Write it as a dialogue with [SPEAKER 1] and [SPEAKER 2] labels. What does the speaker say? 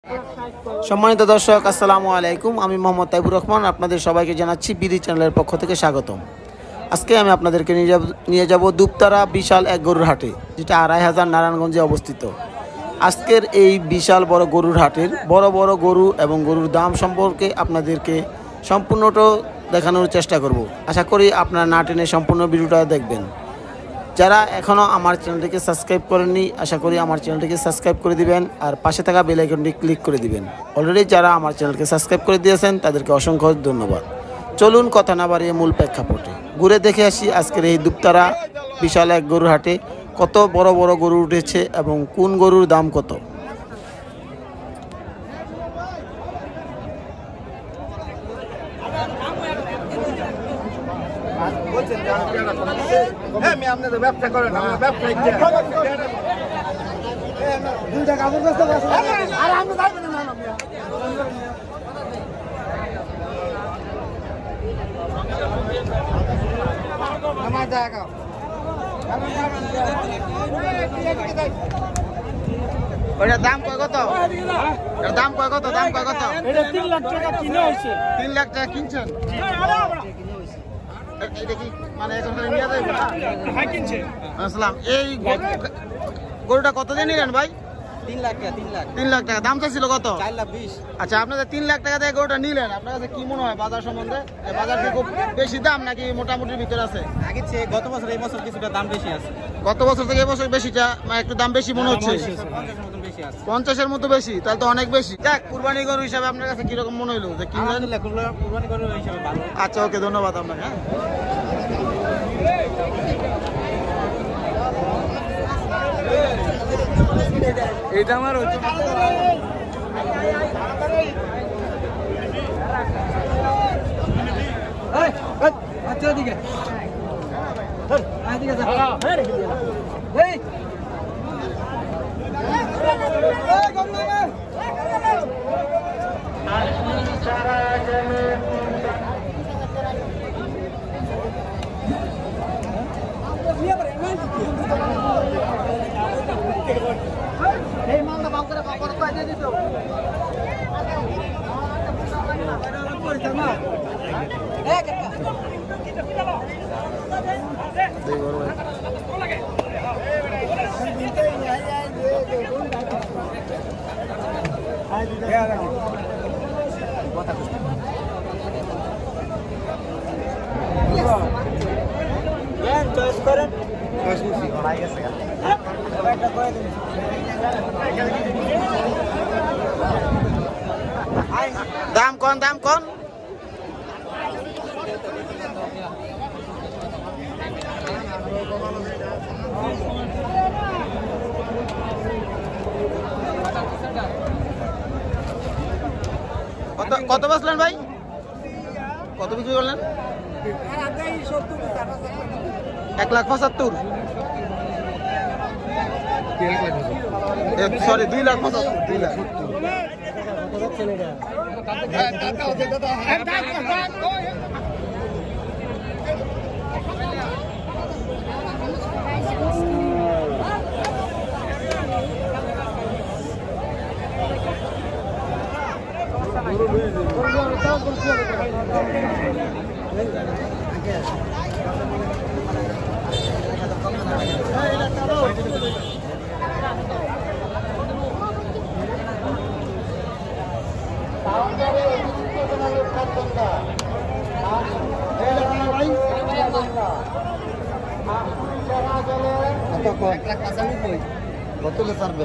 [SPEAKER 1] সম্মানিত দর্শক, আসসালামু আলাইকুম। আমি মোহাম্মদ তাইবুর রহমান, আপনাদের সবাইকে জানাচ্ছি বিডি চ্যানেলের পক্ষ থেকে স্বাগতম। আজকে আমি আপনাদেরকে নিয়ে যাব দুপতারা বিশাল এক গরুর হাটে, যেটা 2500 নারায়ণগঞ্জে অবস্থিত। আজকের এই বিশাল বড় গরুর হাটের বড় বড় গরু এবং গরুর দাম সম্পর্কে আপনাদেরকে সম্পূর্ণটা দেখানোর চেষ্টা করব। আশা করি আপনারা না টেনে সম্পূর্ণ ভিডিওটা দেখবেন। যারা এখনও আমার চ্যানেলটিকে সাবস্ক্রাইব করেননি, আশা করি আমার চ্যানেলটিকে সাবস্ক্রাইব করে দিবেন আর পাশে থাকা বেল আইকনটি ক্লিক করে দিবেন। অলরেডি যারা আমার চ্যানেলকে সাবস্ক্রাইব করে দিয়েছেন তাদেরকে অসংখ্য ধন্যবাদ। চলুন কথা না বাড়িয়ে মূল প্রেক্ষাপটে ঘুরে দেখে আসি আজকের এই দুপতারা বিশাল এক গরুর হাটে কত বড় বড় গরু উঠেছে এবং কোন গরুর দাম কত।
[SPEAKER 2] ব্যবসা করেন
[SPEAKER 1] দাম কয় কত? দাম কয় কত? দাম কয় কত?
[SPEAKER 3] 3 লাখ টাকা কিনে হয়েছে।
[SPEAKER 1] 3 লাখ টাকা কিনছেন? এটা কি মানে এখন নিয়ে যাবেন না?
[SPEAKER 3] হ্যাঁ কিনছে।
[SPEAKER 1] আসসালাম, এই গরুটা কত দিয়ে নিলেন ভাই?
[SPEAKER 2] 3 লাখ টাকা।
[SPEAKER 1] 3 লাখ টাকা। দাম চাইছিল কত?
[SPEAKER 2] 4 লাখ 20।
[SPEAKER 1] আচ্ছা, আপনাদের 3 লাখ টাকা দিয়ে গরুটা নিলেন, আপনার কাছে কি মনে হয় বাজার সম্বন্ধে? বাজার কি খুব বেশি দাম নাকি মোটামুটির ভিতরে আছে?
[SPEAKER 2] আগে চেয়ে গত বছর এই বছর কিছুটা দাম বেশি আছে।
[SPEAKER 1] গত বছর থেকে এবছর বেশিটা একটু দাম বেশি মনে হচ্ছে।
[SPEAKER 2] 50 এর মতন বেশি আছে।
[SPEAKER 1] 50-এর মতো বেশি, তাহলে তো অনেক বেশি। যাক, কুরবানি গরু হিসাবে আপনার কাছে কিরকম মনে হলো যে কিনলেন?
[SPEAKER 2] আলহামদুলিল্লাহ কুরবানি গরু হিসেবে ভালো।
[SPEAKER 1] আচ্ছা, ওকে, ধন্যবাদ আপনাকে।
[SPEAKER 2] এইটা আমার হচ্ছে আচ্ছা দিকে এদিকে যা এই এই মালটা বাম করে বড় করে দিয়ে দিছো এই কাকা চয়েস করেন।
[SPEAKER 1] দাম কোন? দাম কোন? কত বেচলেন ভাই? কত বিক্রি করলেন? 1,75,000। সরি, 2,75,000। 2,00,000। কত ছাড়বেন?